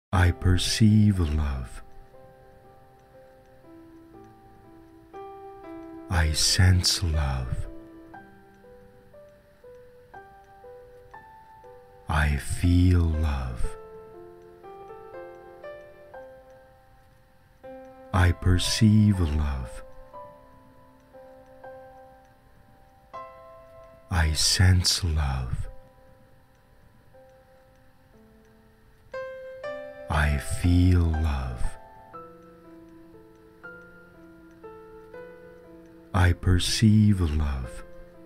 I perceive love. I sense love. I feel love. I perceive love. I sense love. I feel love. I perceive love.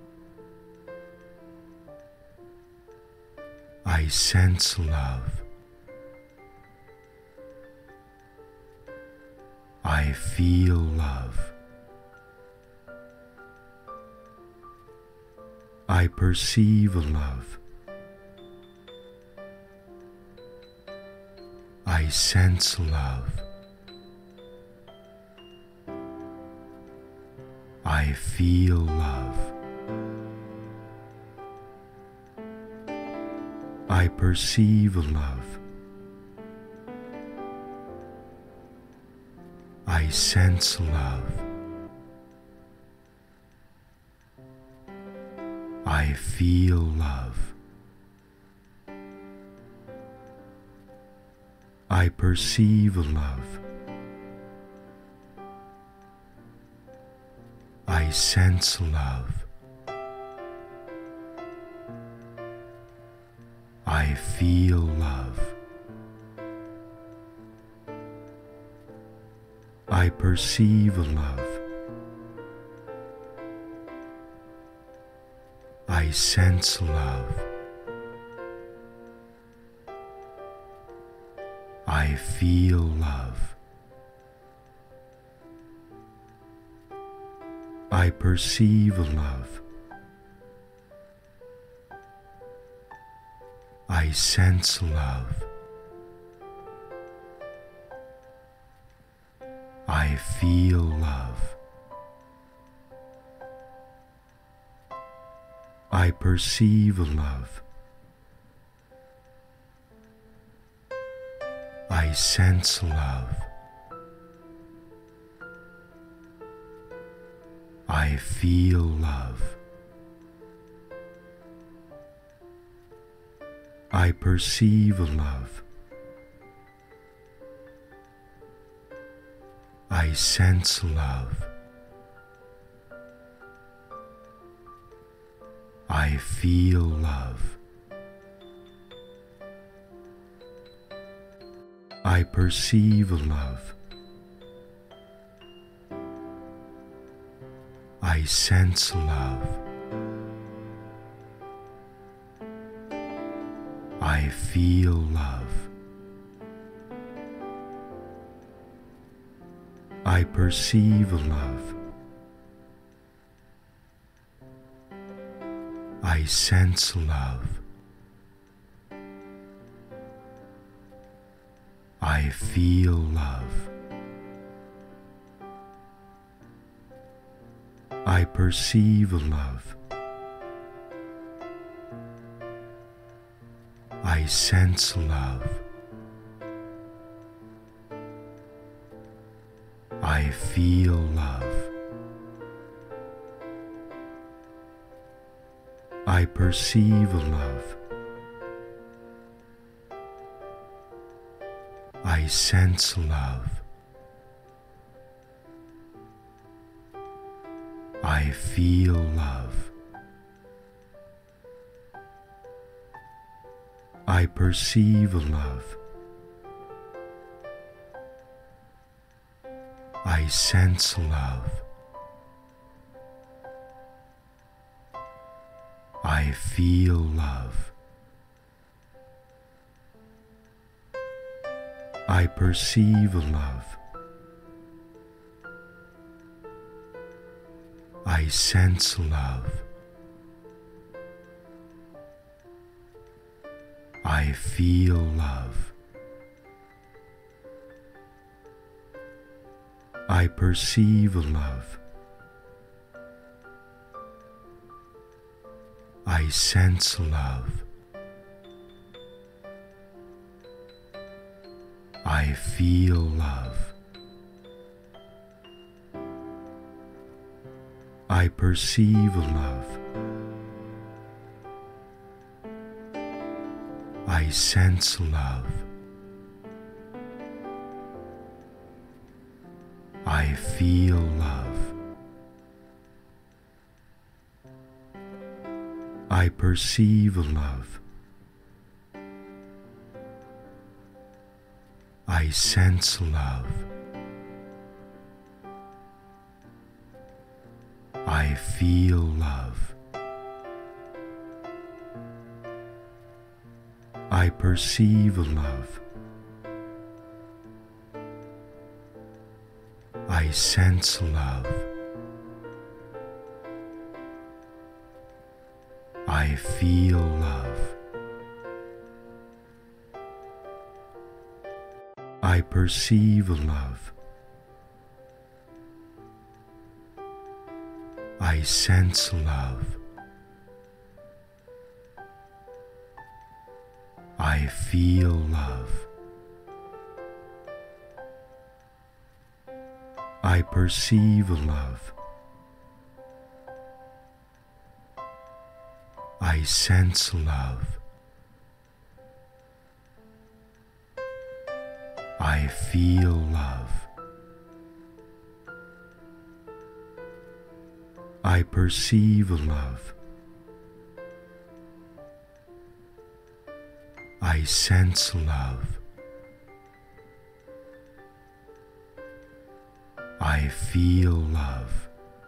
I sense love. I feel love. I perceive love. I sense love. I feel love. I perceive love. I sense love. I feel love. I perceive love. I sense love. I feel love. I perceive love. I sense love. I feel love. I perceive love. I sense love. I feel love. I perceive love. I sense love. I feel love. I perceive love. I sense love. I feel love. I perceive love. I sense love. I feel love. I perceive love. I sense love. I feel love. I perceive love. I sense love. I feel love. I perceive love. I sense love. I feel love. I perceive love. I sense love. I feel love. I perceive love. I sense love. I feel love. I perceive love. I sense love. I feel love. I perceive love. I sense love. I feel love. I perceive love. I sense love. I feel love. I perceive love. I sense love. I feel love. I perceive love. I sense love. I feel love. I perceive love. I sense love. I feel love. I perceive love. I sense love. I feel love.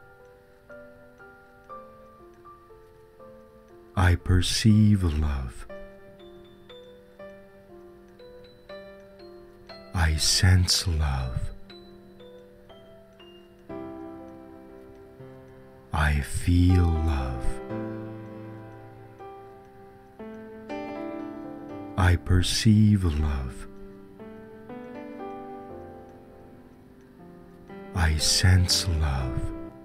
I perceive love. I sense love. I feel love. I perceive love. I sense love.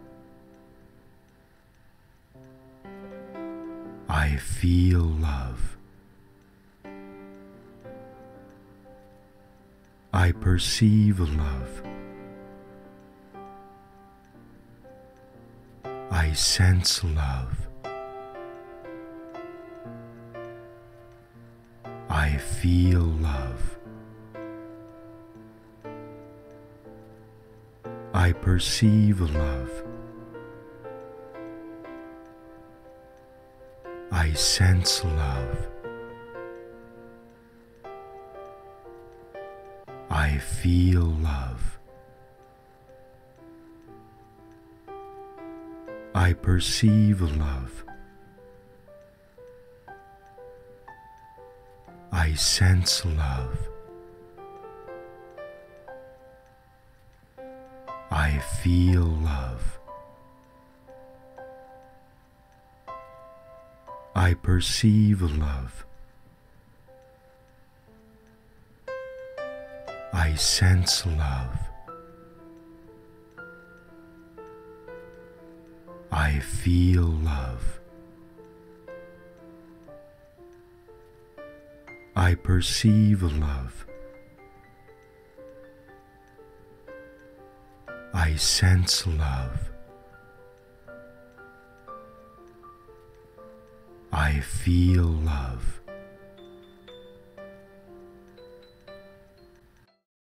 I feel love. I perceive love. I sense love. I feel love. I perceive love. I sense love. I feel love. I perceive love. I sense love. I feel love. I perceive love. I sense love. I feel love. I perceive love. I sense love. I feel love.